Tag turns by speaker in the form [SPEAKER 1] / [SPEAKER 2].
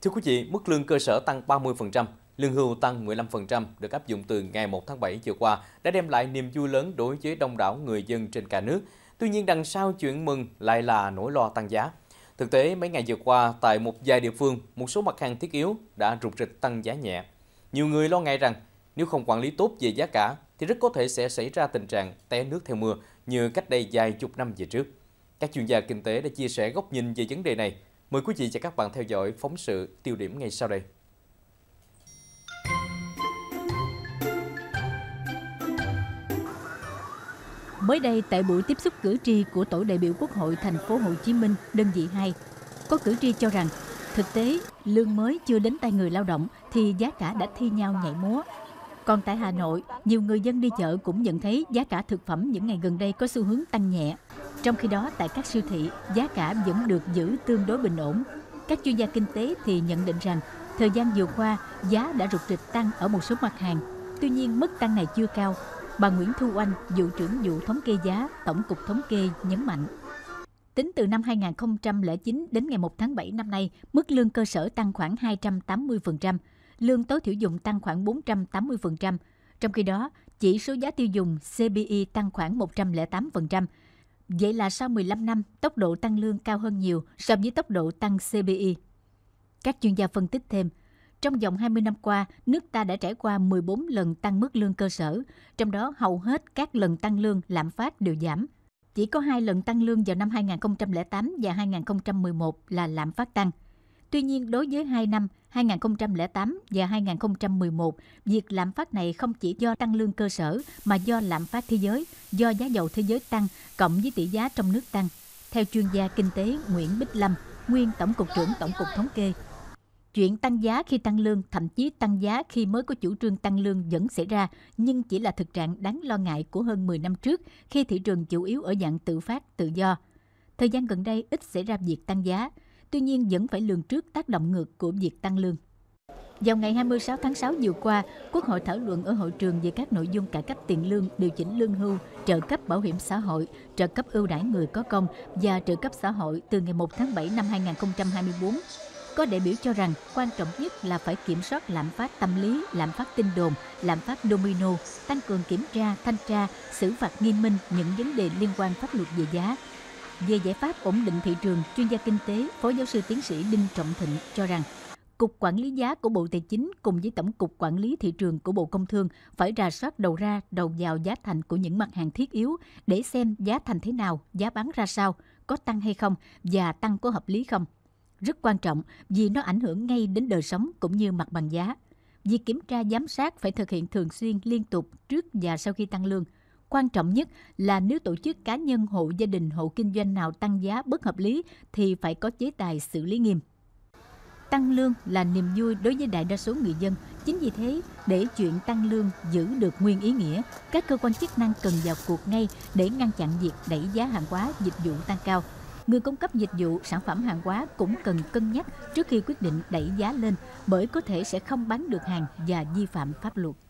[SPEAKER 1] Thưa quý vị, mức lương cơ sở tăng 30%, lương hưu tăng 15% được áp dụng từ ngày 1 tháng 7 vừa qua đã đem lại niềm vui lớn đối với đông đảo người dân trên cả nước. Tuy nhiên, đằng sau chuyện mừng lại là nỗi lo tăng giá. Thực tế, mấy ngày vừa qua, tại một vài địa phương, một số mặt hàng thiết yếu đã rục rịch tăng giá nhẹ. Nhiều người lo ngại rằng nếu không quản lý tốt về giá cả thì rất có thể sẽ xảy ra tình trạng té nước theo mưa như cách đây vài chục năm về trước. Các chuyên gia kinh tế đã chia sẻ góc nhìn về vấn đề này. Mời quý vị và các bạn theo dõi phóng sự tiêu điểm ngay sau đây.
[SPEAKER 2] Mới đây, tại buổi tiếp xúc cử tri của Tổ đại biểu Quốc hội Thành phố Hồ Chí Minh đơn vị 2, có cử tri cho rằng thực tế lương mới chưa đến tay người lao động thì giá cả đã thi nhau nhảy múa. Còn tại Hà Nội, nhiều người dân đi chợ cũng nhận thấy giá cả thực phẩm những ngày gần đây có xu hướng tăng nhẹ. Trong khi đó, tại các siêu thị, giá cả vẫn được giữ tương đối bình ổn. Các chuyên gia kinh tế thì nhận định rằng, thời gian vừa qua, giá đã rục rịch tăng ở một số mặt hàng. Tuy nhiên, mức tăng này chưa cao. Bà Nguyễn Thu Oanh, vụ trưởng vụ thống kê giá, Tổng cục Thống kê nhấn mạnh. Tính từ năm 2009 đến ngày 1 tháng 7 năm nay, mức lương cơ sở tăng khoảng 280%, lương tối thiểu dùng tăng khoảng 480%. Trong khi đó, chỉ số giá tiêu dùng CPI tăng khoảng 108%. Vậy là sau 15 năm, tốc độ tăng lương cao hơn nhiều so với tốc độ tăng CPI. Các chuyên gia phân tích thêm, trong vòng 20 năm qua, nước ta đã trải qua 14 lần tăng mức lương cơ sở, trong đó hầu hết các lần tăng lương lạm phát đều giảm. Chỉ có 2 lần tăng lương vào năm 2008 và 2011 là lạm phát tăng. Tuy nhiên, đối với 2 năm 2008 và 2011, việc lạm phát này không chỉ do tăng lương cơ sở mà do lạm phát thế giới, do giá dầu thế giới tăng cộng với tỷ giá trong nước tăng. Theo chuyên gia kinh tế Nguyễn Bích Lâm, nguyên Tổng cục trưởng Tổng cục Thống kê, chuyện tăng giá khi tăng lương, thậm chí tăng giá khi mới có chủ trương tăng lương vẫn xảy ra, nhưng chỉ là thực trạng đáng lo ngại của hơn 10 năm trước khi thị trường chủ yếu ở dạng tự phát, tự do. Thời gian gần đây ít xảy ra việc tăng giá, tuy nhiên vẫn phải lường trước tác động ngược của việc tăng lương. Vào ngày 26 tháng 6 vừa qua, Quốc hội thảo luận ở hội trường về các nội dung cải cách tiền lương, điều chỉnh lương hưu, trợ cấp bảo hiểm xã hội, trợ cấp ưu đãi người có công và trợ cấp xã hội từ ngày 1 tháng 7 năm 2024. Có đại biểu cho rằng quan trọng nhất là phải kiểm soát lạm phát tâm lý, lạm phát tin đồn, lạm phát domino, tăng cường kiểm tra, thanh tra, xử phạt nghiêm minh những vấn đề liên quan pháp luật về giá. Về giải pháp ổn định thị trường, chuyên gia kinh tế, Phó giáo sư tiến sĩ Đinh Trọng Thịnh cho rằng Cục Quản lý giá của Bộ Tài chính cùng với Tổng cục Quản lý thị trường của Bộ Công Thương phải rà soát đầu ra, đầu vào giá thành của những mặt hàng thiết yếu để xem giá thành thế nào, giá bán ra sao, có tăng hay không và tăng có hợp lý không. Rất quan trọng vì nó ảnh hưởng ngay đến đời sống cũng như mặt bằng giá. Việc kiểm tra giám sát phải thực hiện thường xuyên, liên tục trước và sau khi tăng lương. Quan trọng nhất là nếu tổ chức cá nhân, hộ gia đình, hộ kinh doanh nào tăng giá bất hợp lý thì phải có chế tài xử lý nghiêm. Tăng lương là niềm vui đối với đại đa số người dân. Chính vì thế, để chuyện tăng lương giữ được nguyên ý nghĩa, các cơ quan chức năng cần vào cuộc ngay để ngăn chặn việc đẩy giá hàng hóa, dịch vụ tăng cao. Người cung cấp dịch vụ, sản phẩm hàng hóa cũng cần cân nhắc trước khi quyết định đẩy giá lên bởi có thể sẽ không bán được hàng và vi phạm pháp luật.